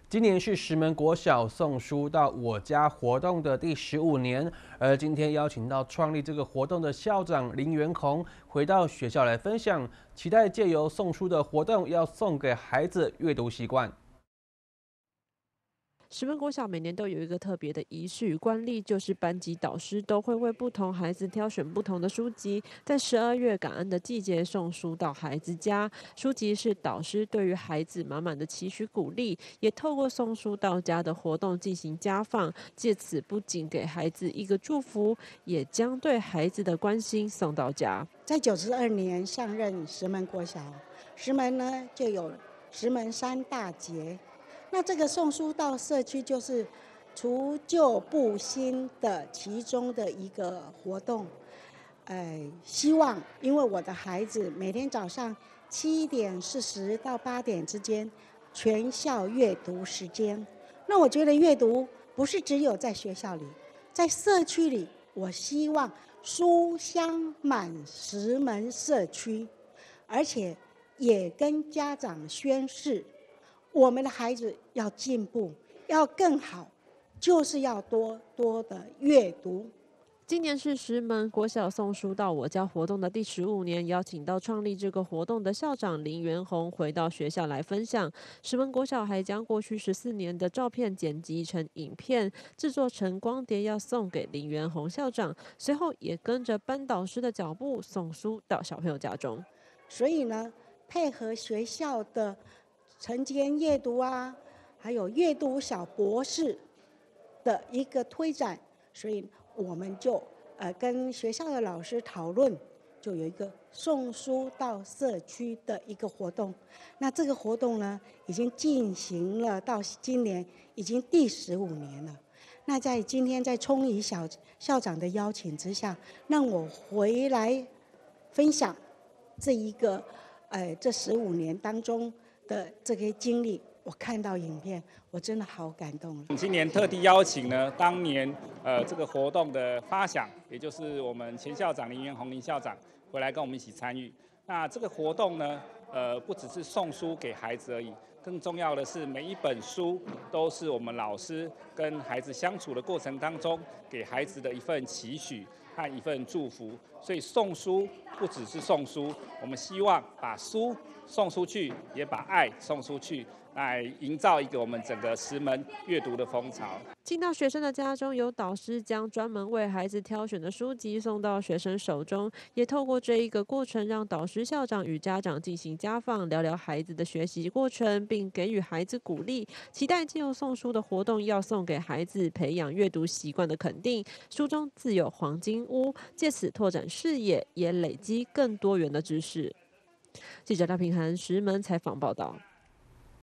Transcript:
今年是石门国小送书到我家活动的第15年，而今天邀请到创立这个活动的校长林元宏回到学校来分享，期待借由送书的活动，要送给孩子阅读习惯。 石门国小每年都有一个特别的仪式与惯例，就是班级导师都会为不同孩子挑选不同的书籍，在12月感恩的季节送书到孩子家。书籍是导师对于孩子满满的期许鼓励，也透过送书到家的活动进行家访，借此不仅给孩子一个祝福，也将对孩子的关心送到家。 在92年上任石门国小，石门呢就有石门3大节。那这个送书到社区就是除旧布新的其中的一个活动。希望因为我的孩子每天早上7点40到8点之间，全校阅读时间。那我觉得阅读不是只有在学校里，在社区里，我希望书香满石门社区，而且也跟家长宣示。我们的孩子要进步，要更好，就是要多多的阅读。 今年是石门国小送书到我家活动的第15年，邀请到创立这个活动的校长林元宏回到学校来分享。石门国小还将过去14年的照片剪辑成影片，制作成光碟，要送给林元宏校长。随后也跟着班导师的脚步送书到小朋友家中。 所以呢，配合学校的晨间阅读啊，还有阅读小博士的一个推展，所以我们就跟学校的老师讨论，就有一个送书到社区的一个活动。那这个活动呢，已经进行了到今年已经第15年了。那在今天在聪怡校长的邀请之下，让我回来分享这一个这15年当中的这些经历。我看到影片，我真的好感动。 今年特地邀请呢，当年这个活动的发想，也就是我们前校长林元宏林校长回来跟我们一起参与。那这个活动呢，不只是送书给孩子而已，更重要的是每一本书都是我们老师跟孩子相处的过程当中，给孩子的一份期许和一份祝福。所以送书不只是送书，我们希望把书送出去，也把爱送出去，来营造一个我们整个石门阅读的风潮。 进到学生的家中，有导师将专门为孩子挑选的书籍送到学生手中，也透过这一个过程，让导师、校长与家长进行家访，聊聊孩子的学习过程，并给予孩子鼓励。期待借由送书的活动，要送给孩子培养阅读习惯的肯定。书中自有黄金屋，借此拓展视野，也累积更多元的知识。记者廖平涵石门采访报道。